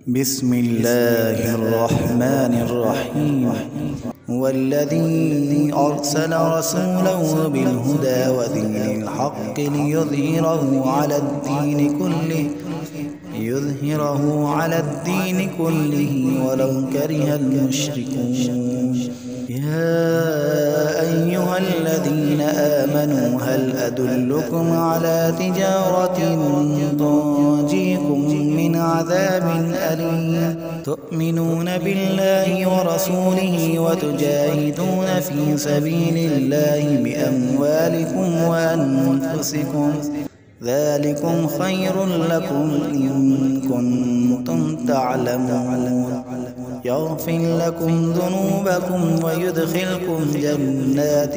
بسم الله الرحمن الرحيم. هو الذي أرسل رسوله بالهدى ودين الحق ليظهره على الدين كله ولو كره المشركون. يا أيها الذين آمنوا هل أدلكم على تجارة تنجيكم من عذاب أليم تؤمنون بالله ورسوله وتجاهدون في سبيل الله بأموالكم وأنفسكم ذلكم خير لكم إن كنتم تعلمون. يغفر لكم ذنوبكم ويدخلكم جنات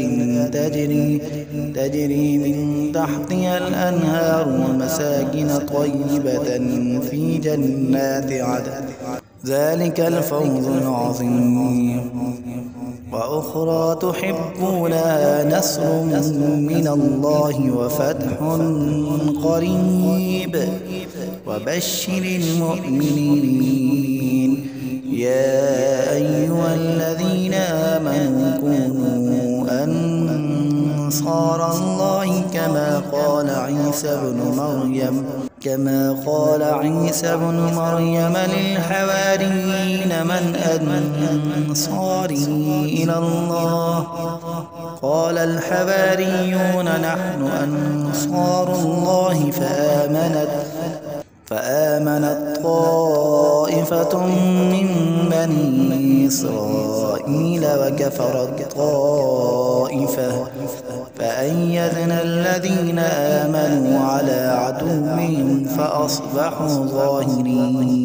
تجري من تحتها الأنهار ومساكن طيبة في جنات عدن ذلك الفوز العظيم. وأخرى تحبونها نصر من الله وفتح قريب وبشر المؤمنين. يا أيها الذين آمنوا كونوا أنصار الله كما قال عيسى بن مريم للحواريين من أنصاري إلى الله قال الحواريون نحن أنصار الله فآمنت طائفة من بني إسرائيل وكفرت طائفة فأيدنا الذين آمنوا على عدوهم فأصبحوا ظاهرين.